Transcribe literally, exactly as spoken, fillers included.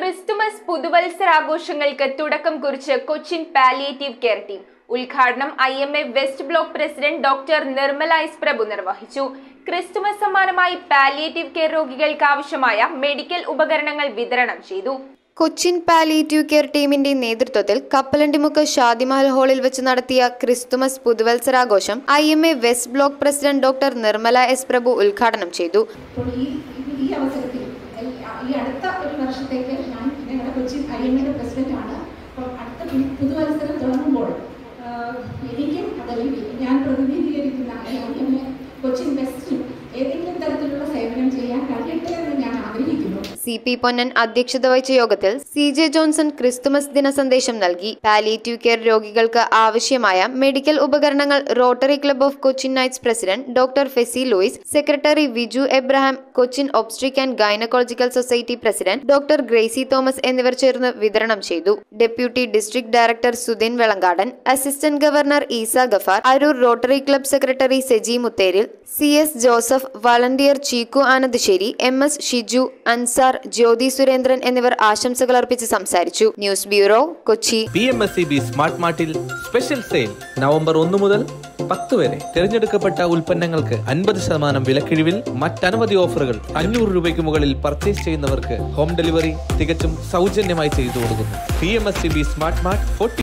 Christmas പുതുവത്സരാഘോഷങ്ങൾക്ക് തുടക്കം കുറിച്ച് കൊച്ചിൻ പാലിയേറ്റീവ് കെയർ ടീം ഉദ്ഘാടനം I M A west block president doctor Nirmala S Prabhu നിർവഹിച്ചു. ക്രിസ്തുമസ് സമ്മാനമായി പാലിയേറ്റീവ് കെയർ രോഗികൾക്ക് ആവശ്യമായ മെഡിക്കൽ ഉപകരണങ്ങൾ വിതരണം ചെയ്തു. കൊച്ചിൻ പാലിയേറ്റീവ് കെയർ ടീമിന്റെ നേതൃത്വത്തിൽ കപ്പലണ്ടിമുക്ക് ഷാദിമഹൽ ഹാളിൽ വെച്ച് നടത്തിയ ക്രിസ്തുമസ് പുതുവത്സരാഘോഷം I M A west block president doctor Nirmala S Prabhu ഉദ്ഘാടനം ചെയ്തു. ഈ അടുത്ത ഒരു വർഷത്തേക്ക് ഞാൻ ഞങ്ങളുടെ കൊച്ചിൻ ഐ എം എയുടെ പ്രസിഡന്റാണ്. അപ്പോൾ അടുത്ത പുതുവത്സരം തുടങ്ങുമ്പോൾ എനിക്കും അതല്ലെങ്കിൽ ഞാൻ പ്രതിനിധീകരിക്കുന്ന ഐ എം എ കൊച്ചിൻ വെസ്റ്റിനും ഏതെങ്കിലും തരത്തിലുള്ള സേവനം ചെയ്യാൻ കഴിയട്ടെ എന്ന് ഞാൻ ആഗ്രഹിക്കുന്നു. സി പി പൊന്നൻ അധ്യക്ഷത വഹിച്ച യോഗത്തിൽ സി ജെ ജോൺസൺ ക്രിസ്തുമസ് ദിന സന്ദേശം നൽകി. പാലിയേറ്റീവ് കെയർ രോഗികൾക്ക് ആവശ്യമായ മെഡിക്കൽ ഉപകരണങ്ങൾ rotary club of Cochin knights president doctor Fessy Louis, secretary Viju Abraham, Cochin obstetric and gynaecological society president doctor Gracy Thomas എന്നിവർ ചേർന്ന് വിതരണം ചെയ്തു. Deputy district director Sudhin Velankadan, assistant governor Eesa Gaffar, Aroor rotary club secretary Seji Mutheril, C S Joseph, volunteer Cheeku Anandasseri, M S Shiju, Ansar, Jyothi Surendran എന്നിവർ ആശംസകൾ അർപ്പിച്ച് സംസാരിച്ചു. News bureau, Kochi. P M S E B smart മാർട്ടിൽ special sale November ഒന്ന് മുതൽ പത്ത് വരെ തിരഞ്ഞെടുക്കപ്പെട്ട ഉൽപ്പന്നങ്ങൾക്ക് അൻപത് ശതമാനം വിലക്കിഴിവിൽ മറ്റനവധി ഓഫറുകൾ. അഞ്ഞൂറ് രൂപയ്ക്ക് മുകളിൽ പർച്ചേസ് ചെയ്യുന്നവർക്ക് ഹോം ഡെലിവറി തികച്ചും സൗജന്യമായി ചെയ്തു കൊടുക്കുന്നു. P M S E B smart mart forty